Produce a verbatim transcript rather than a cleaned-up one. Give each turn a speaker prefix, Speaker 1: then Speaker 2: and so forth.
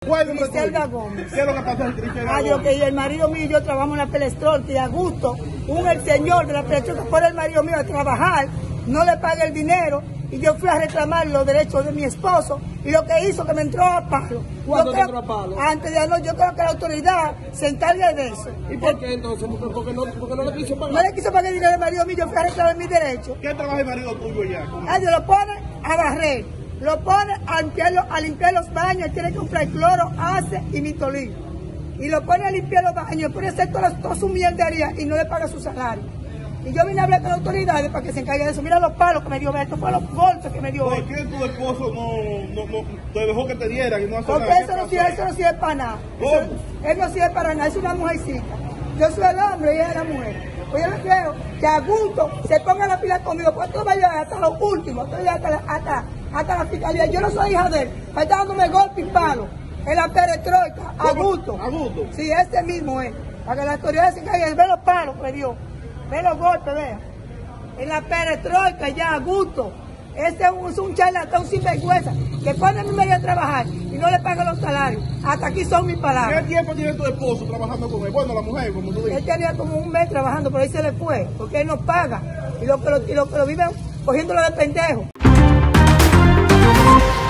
Speaker 1: ¿Cuál es
Speaker 2: Griselda Gómez.
Speaker 1: ¿Qué es lo que pasa en Griselda
Speaker 2: Ay,
Speaker 1: Gómez?
Speaker 2: que el marido mío y yo trabajamos en la Pelestrol, que a gusto, un el señor de la Pelestrol que pone el marido mío a trabajar, no le paga el dinero, y yo fui a reclamar los derechos de mi esposo, y lo que hizo que me entró a palo.
Speaker 3: ¿Cuándo
Speaker 2: Yo
Speaker 3: te
Speaker 2: creo-
Speaker 3: entró a palo?
Speaker 2: Antes de anoche, yo creo que la autoridad se encargue de eso.
Speaker 3: ¿Y por qué entonces? ¿Por qué, por qué no, por qué no le quiso
Speaker 2: No
Speaker 3: pagar?
Speaker 2: le quiso pagar el dinero al marido mío, yo fui a reclamar mis derechos.
Speaker 1: ¿Qué trabaja el marido tuyo ya?
Speaker 2: Ah, yo lo pone a barrer, lo pone a limpiar, los- a limpiar los baños, tiene que comprar cloro, ace y mitolín. Y lo pone a limpiar los baños, pone a hacer toda, toda su mierdería y no le paga su salario. Y yo vine a hablar con las autoridades para que se encarguen de eso. Mira los palos que me dio Beto, fue los golpes que me dio
Speaker 1: ¿Por
Speaker 2: Beto.
Speaker 1: qué tu esposo no, no, no te dejó que te diera y no hace
Speaker 2: Porque
Speaker 1: nada?
Speaker 2: eso no, sirve, eso no sirve para nada. Eso-
Speaker 1: ¿Cómo?
Speaker 2: él no sirve para nada, es una mujercita. Yo soy el hombre y ella es la mujer. Pues yo no quiero que a gusto se ponga la pila conmigo, porque tú vas a llegar hasta lo último, tú vas a llegar hasta la, hasta, hasta la fiscalía. Yo no soy hija de él, me está dándome golpe y palo en la perestroika, a
Speaker 1: ¿Cómo?
Speaker 2: gusto.
Speaker 1: ¿A gusto?
Speaker 2: Sí, ese mismo es. Para que las autoridades se encarguen, ve los palos que dio, ve los golpes, vea. En la perestroika ya a gusto. Ese es un, es un charlatán sin vergüenza que pone a mi medio a trabajar y no le paga los salarios. Hasta aquí son mis
Speaker 1: ¿Qué
Speaker 2: palabras.
Speaker 1: tiempo tiene tu esposo trabajando con él? Bueno, la mujer, como tú dices.
Speaker 2: Él tenía como un mes trabajando, pero ahí se le fue, porque él no paga. Y lo que lo, y lo, que lo viven cogiéndolo de pendejo.